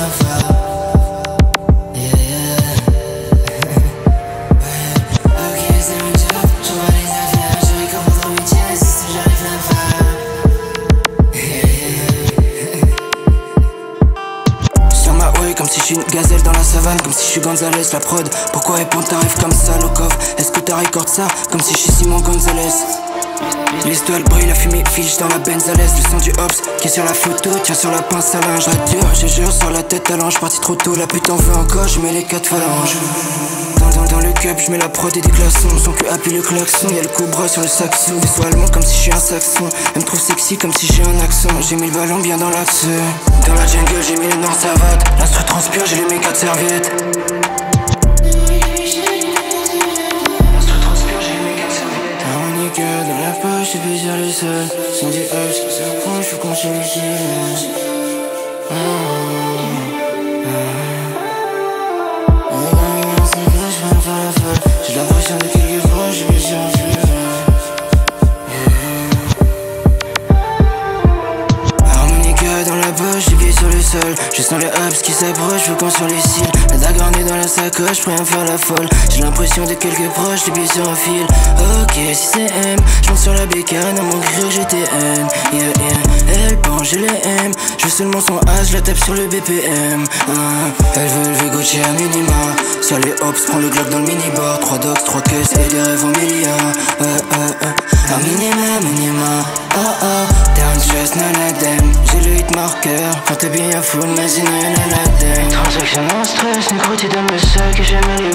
rien faire. Yeah, yeah. Ok, c'est mon job, j'envoie les affaires. Je recommence en week-end, c'est ce que j'arrive à faire. Sur ma way comme si je suis une gazelle dans la savane, comme si je suis Gonzalez, la prod. Pourquoi répondre t'arrives comme ça, Lokov? Est-ce que t'as record ça, comme si je suis Simon Gonzalez? Les toiles brillent, la fumée fiche dans la benzalès. Le son du hops qui est sur la photo, tiens sur la pince à linge. Rature, je jure, sur la tête à l'ange. Parti trop tôt, la pute en veut encore, je mets les 4 phalanges. Dans le cup, je mets la prod et des glaçons. Son cul appuie le klaxon, y'a le cobra sur le saxo. Des soins allemand comme si je suis un saxon. Elle me trouve sexy comme si j'ai un accent. J'ai mis le ballon bien dans l'axe. Dans la jungle, j'ai mis les noirs savates. L'instru transpire, j'ai les mes 4 serviettes. Dans la poche, je suis sur le sol. Sans des ups qui s'approchent, faut qu'on change les silence. J'ai l'impression de quelques fois, j'ai mis sur un fil. Harmonica dans la poche, j'ai pieds sur le sol. Je sens les ups qui s'approchent, faut qu'on sur les cils. La dague ornée dans la sacoche, prêt à faire la folle. J'ai l'impression de quelques proches, les pieds sur un fil. Ok, si c'est M, j'monte sur la bécane, à mon grill GTN. Yeah, yeah, elle pense, je les aime. Je veux seulement son H, je la tape sur le BPM. Elle veut lever Gucci à minima. Sur les hops, prends le Glock dans le minibar. 3 dogs, 3 caisses et des rêves en milliards. Un minima, down stress, none of them. J'ai le hit marqueur, quand t'es bien full, mais sinon y'en a la dème. Transaction en stress, nécro, tu donnes le seul que j'aime aller